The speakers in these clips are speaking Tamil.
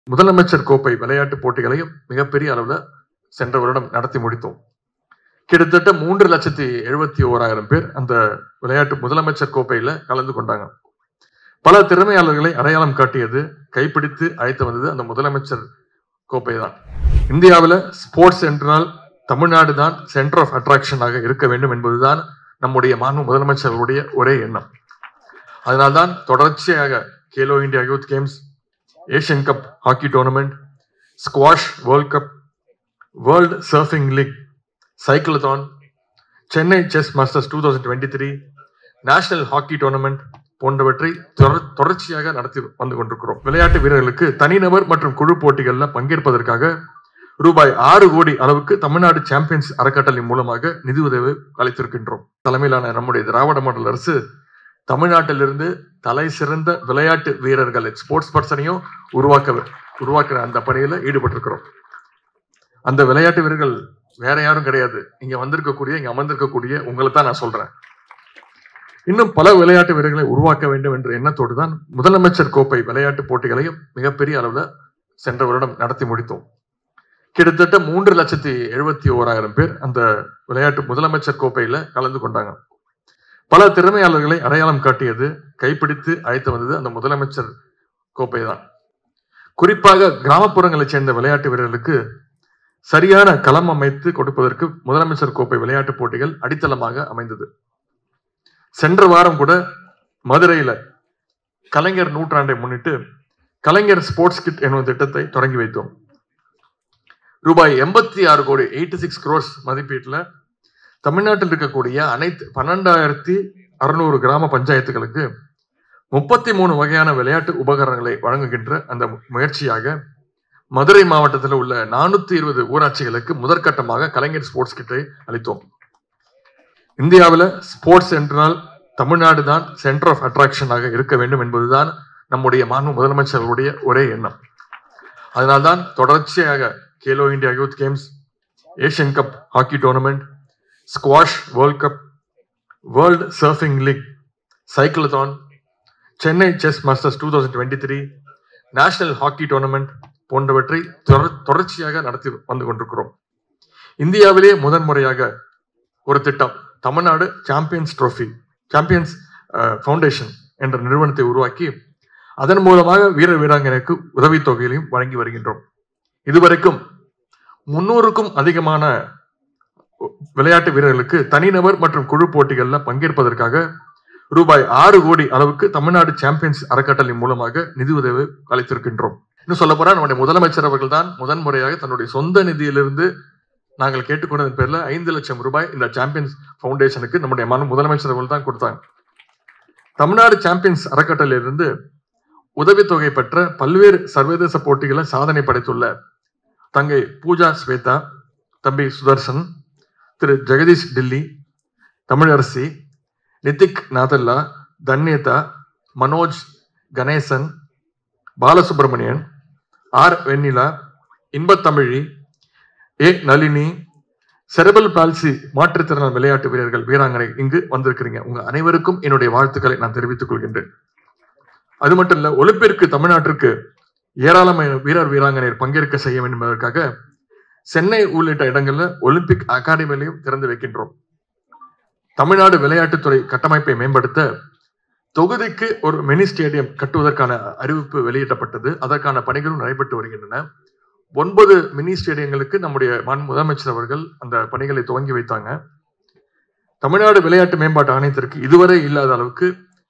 முதலமைச்சர் கோப்பை விளையாட்டுப் போட்டிகளையும் மிகப்பெரிய அளவுல சென்ற வருடம் நடத்தி முடித்தோம். கிட்டத்தட்ட 3,71,000 பேர் அந்த விளையாட்டு முதலமைச்சர் கோப்பையில கலந்து கொண்டாங்க. பல திறமையாளர்களை அடையாளம் காட்டியது, கைப்பிடித்து அழைத்து வந்தது அந்த முதலமைச்சர் கோப்பை தான். இந்தியாவில் ஸ்போர்ட்ஸ் என்றால் தமிழ்நாடு தான் சென்டர் ஆஃப் அட்ராக்ஷனாக இருக்க வேண்டும் என்பதுதான் நம்முடைய மாண்பு முதலமைச்சர்களுடைய ஒரே எண்ணம். அதனால்தான் தொடர்ச்சியாக Khelo India youth games, Asian cup hockey tournament, squash world cup, world surfing league, cyclothon, Chennai chess masters 2023, national hockey tournament போன்றவற்றை தொடர்ச்சியாக நடத்தி வந்து கொண்டிருக்கிறோம். விளையாட்டு வீரர்களுக்கு தனிநபர் மற்றும் குழு போட்டிகளில் பங்கேற்பதற்காக ரூபாய் 6 கோடி அளவுக்கு தமிழ்நாடு சாம்பியன்ஸ் அறக்கட்டளை மூலமாக நிதி உதவி அளித்திருக்கின்றோம். தலைமையிலான நம்முடைய திராவிட மாடல் அரசு தமிழ்நாட்டிலிருந்து தலை சிறந்த விளையாட்டு வீரர்கள், ஸ்போர்ட்ஸ் பர்சனையும் உருவாக்குற அந்த பணியில ஈடுபட்டிருக்கிறோம். அந்த விளையாட்டு வீரர்கள் வேற யாரும் கிடையாது, இங்க அமர்ந்திருக்கக்கூடிய உங்களை தான் நான் சொல்றேன். இன்னும் பல விளையாட்டு வீரர்களை உருவாக்க வேண்டும் என்ற எண்ணத்தோடு தான் முதலமைச்சர் கோப்பை விளையாட்டு போட்டிகளையும் மிகப்பெரிய அளவுல சென்ற வருடம் நடத்தி முடித்தோம். கிட்டத்தட்ட 3,71,000 பேர் அந்த விளையாட்டு முதலமைச்சர் கோப்பையில கலந்து கொண்டாங்க. பல திறமையாளர்களை அடையாளம் காட்டியது, கைப்பிடித்து அழைத்து வந்தது அந்த முதலமைச்சர் கோப்பை தான். குறிப்பாக கிராமப்புறங்களைச் சேர்ந்த விளையாட்டு வீரர்களுக்கு சரியான களம் அமைத்து கொடுப்பதற்கு முதலமைச்சர் கோப்பை விளையாட்டு போட்டிகள் அடித்தளமாக அமைந்தது. சென்ற வாரம் கூட மதுரையில கலைஞர் நூற்றாண்டை முன்னிட்டு கலைஞர் ஸ்போர்ட்ஸ் கிட் எனும் திட்டத்தை தொடங்கி வைத்தோம். ரூபாய் 86 கோடி 86 crores மதிப்பீட்டில் தமிழ்நாட்டில் இருக்கக்கூடிய அனைத்து 12,600 கிராம பஞ்சாயத்துகளுக்கு 33 வகையான விளையாட்டு உபகரணங்களை வழங்குகின்ற அந்த முயற்சியாக மதுரை மாவட்டத்தில் உள்ள 420 ஊராட்சிகளுக்கு முதற்கட்டமாக கலைஞர் ஸ்போர்ட்ஸ் கிட்டை அளித்தோம். இந்தியாவில் ஸ்போர்ட்ஸ் என்றால் தமிழ்நாடு தான் சென்டர் ஆஃப் அட்ராக்ஷனாக இருக்க வேண்டும் என்பதுதான் நம்முடைய மாண்பு முதலமைச்சர்களுடைய ஒரே எண்ணம். அதனால்தான் தொடர்ச்சியாக Khelo India youth games, Asian cup hockey tournament, squash world cup, world surfing league, cyclothon, Chennai chess masters 2023, national hockey tournament போன்றவற்றை தொடர்ச்சியாக நடத்தி வந்து கொண்டிருக்கிறோம். இந்தியாவிலே முதன்முறையாக ஒரு திட்டம், தமிழ்நாடு சாம்பியன்ஸ் ஃபவுண்டேஷன் என்ற நிறுவனத்தை உருவாக்கி அதன் மூலமாக வீராங்கனைக்கு உதவித்தொகைகளையும் வழங்கி வருகின்றோம். இதுவரைக்கும் 300க்கும் அதிகமான விளையாட்டு வீரர்களுக்கு தனிநபர் மற்றும் குழு போட்டிகளில் பங்கேற்பதற்காக ரூபாய் 6 கோடி அளவுக்கு தமிழ்நாடு சாம்பியன்ஸ் அறக்கட்டளை மூலமாக நிதி உதவி அளித்திருக்கின்றோம். இன்னும் சொல்ல போனா நம்முடைய முதலமைச்சர் அவர்கள் தான் முதன்முறையாக தன்னுடைய சொந்த நிதியிலிருந்து நாங்கள் கேட்டுக்கொண்டதன் பேர்ல 5 லட்சம் ரூபாய் இந்த சாம்பியன்ஸ் ஃபவுண்டேஷனுக்கு நம்முடைய முதலமைச்சர் அவர்கள் தான் கொடுத்தாங்க. தமிழ்நாடு சாம்பியன்ஸ் அறக்கட்டளையிலிருந்து உதவித்தொகை பெற்ற பல்வேறு சர்வதேச போட்டிகளை சாதனை படைத்துள்ள தங்கை பூஜா ஸ்வேதா, தம்பி சுதர்சன், திரு Jagadish Dilli, Tamilarasi, Nithik Nathella, Dhanyatha, Manoj, Ganesan, Balasubramanian, R Vennila, Inbathamizhi, A Nalini, cerebral palsy மாற்றுத்திறனாளி விளையாட்டு வீரர்கள், வீராங்கனை இங்கு வந்திருக்கிறீங்க. உங்க அனைவருக்கும் என்னுடைய வாழ்த்துக்களை நான் தெரிவித்துக் கொள்கின்றேன். அது மட்டும் இல்ல, ஒலிம்பிற்கு தமிழ்நாட்டிற்கு ஏராளமான வீராங்கனையர் பங்கேற்க செய்ய வேண்டும் என்பதற்காக சென்னை உள்ளிட்ட இடங்கள்ல ஒலிம்பிக் அகாடமியிலையும் திறந்து வைக்கின்றோம். தமிழ்நாடு விளையாட்டுத்துறை கட்டமைப்பை மேம்படுத்த தொகுதிக்கு ஒரு மினி ஸ்டேடியம் கட்டுவதற்கான அறிவிப்பு வெளியிடப்பட்டது. அதற்கான பணிகளும் நடைபெற்று வருகின்றன. 9 மினி ஸ்டேடியங்களுக்கு நம்முடைய முதலமைச்சர் அவர்கள் அந்த பணிகளை துவங்கி வைத்தாங்க. தமிழ்நாடு விளையாட்டு மேம்பாட்டு ஆணையத்திற்கு இதுவரை இல்லாத அளவுக்கு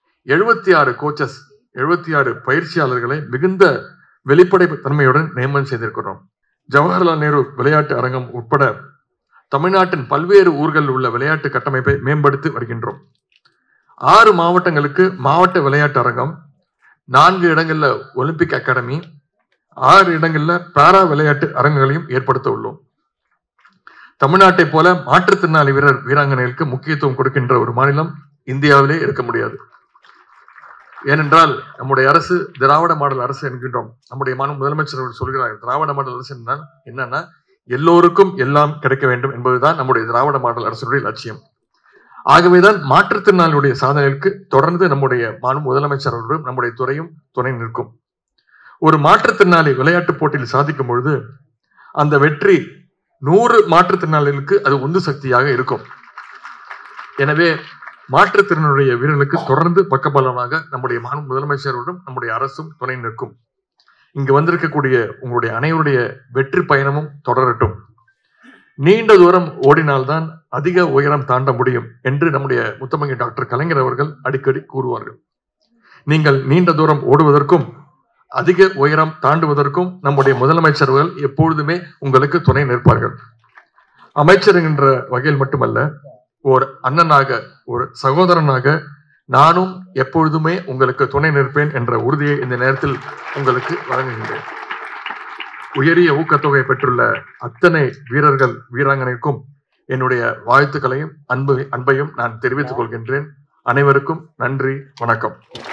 76 கோச்சஸ், 76 பயிற்சியாளர்களை மிகுந்த வெளிப்படை தன்மையுடன் நியமனம் செய்திருக்கிறோம். ஜவஹர்லால் நேரு விளையாட்டு அரங்கம் உட்பட தமிழ்நாட்டின் பல்வேறு ஊர்களில் உள்ள விளையாட்டு கட்டமைப்பை மேம்படுத்தி வருகின்றோம். 6 மாவட்டங்களுக்கு மாவட்ட விளையாட்டு அரங்கம், 4 இடங்கள்ல ஒலிம்பிக் அகாடமி, 6 இடங்கள்ல பாரா விளையாட்டு அரங்குகளையும் ஏற்படுத்த உள்ளோம். தமிழ்நாட்டை போல மாற்றுத்திறனாளி வீராங்கனைகளுக்கு முக்கியத்துவம் கொடுக்கின்ற ஒரு மாநிலம் இந்தியாவிலே இருக்க முடியாது. ஏனென்றால் நம்முடைய அரசு திராவிட மாடல் அரசு என்கின்றோம். நம்முடைய முதலமைச்சர் சொல்கிறார்கள், திராவிட மாடல் அரசு என்னன்னா எல்லோருக்கும் எல்லாம் கிடைக்க வேண்டும் என்பதுதான் நம்முடைய திராவிட மாடல் அரசுடைய லட்சியம். ஆகவேதான் மாற்றுத்திறனாளியுடைய சாதனைகளுக்கு தொடர்ந்து நம்முடைய முதலமைச்சர் அவர்களும் நம்முடைய துறையும் துணை நிற்கும். ஒரு மாற்றுத்திறனாளி விளையாட்டு போட்டியில் சாதிக்கும் பொழுது அந்த வெற்றி 100 மாற்றுத்திறனாளிகளுக்கு அது உந்து சக்தியாக இருக்கும். எனவே மாற்றுத்திறனுடைய வீரர்களுக்கு தொடர்ந்து பக்கபலமாக நம்முடைய முதலமைச்சரோடும் நம்முடைய அரசும் துணை நிற்கும். இங்கு வந்திருக்கக்கூடிய உங்களுடைய அனைவருடைய வெற்றி பயணமும் தொடரட்டும். நீண்ட தூரம் ஓடினால்தான் அதிக உயரம் தாண்ட முடியும் என்று நம்முடைய முத்தமிழ் டாக்டர் கலைஞர் அவர்கள் அடிக்கடி கூறுவார்கள். நீங்கள் நீண்ட தூரம் ஓடுவதற்கும் அதிக உயரம் தாண்டுவதற்கும் நம்முடைய முதலமைச்சர்கள் எப்பொழுதுமே உங்களுக்கு துணை நிற்பார்கள். அமைச்சர் என்ற வகையில் மட்டுமல்ல, ஒரு அண்ணனாக, ஒரு சகோதரனாக நானும் எப்பொழுதுமே உங்களுக்கு துணை நிற்பேன் என்ற உறுதியை இந்த நேரத்தில் உங்களுக்கு வழங்குகின்றேன். உயரிய ஊக்கத்தொகை பெற்றுள்ள அத்தனை வீரர்கள் வீராங்கனைக்கும் என்னுடைய வாழ்த்துக்களையும் அன்பையும் நான் தெரிவித்துக் கொள்கின்றேன். அனைவருக்கும் நன்றி, வணக்கம்.